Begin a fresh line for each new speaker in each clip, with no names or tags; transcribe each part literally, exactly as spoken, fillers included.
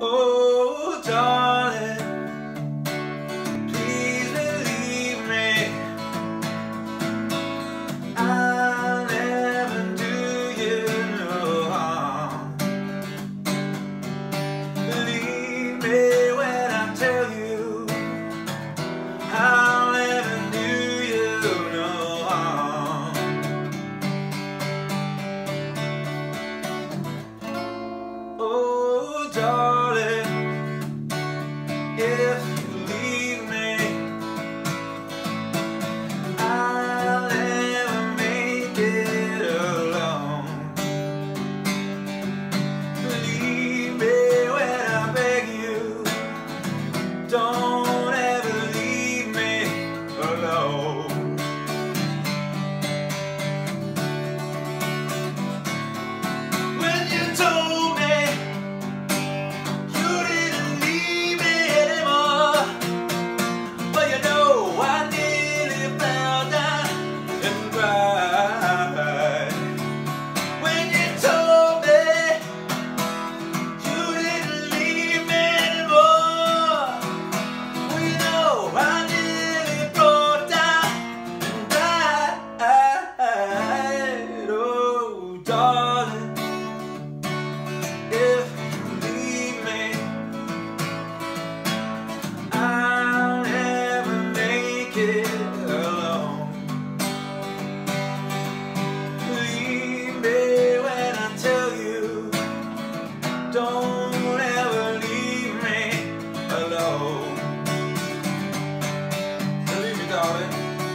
Oh, darling, please believe me, I'll never do you no harm. Believe me when I tell you, I'll never do you no harm. Oh, darling, if you leave me, I'll never make it alone. Believe me when I beg you, don't ever leave me alone. When you told me you didn't need me anymore, well, you know, I nearly fell down and cried. When you told me you didn't leave me anymore, well, you know, I nearly broke down and died. Oh, darling, if you leave me, I'll never make it alone. Believe me when I tell you, don't ever leave me alone. Believe me, darling.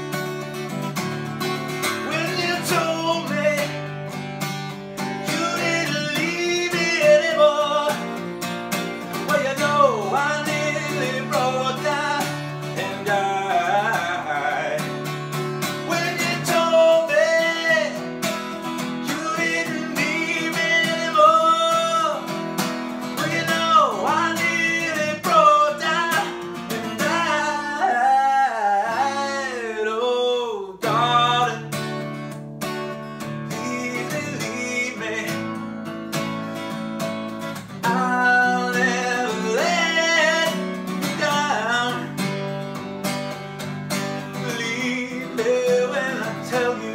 When you told me you didn't leave me anymore, well, you know, I nearly broke down and died. When you told me you didn't need me anymore, well, you know, I nearly broke down and died. Oh, darling, please believe me, I'll never let you down. Believe me when I tell you,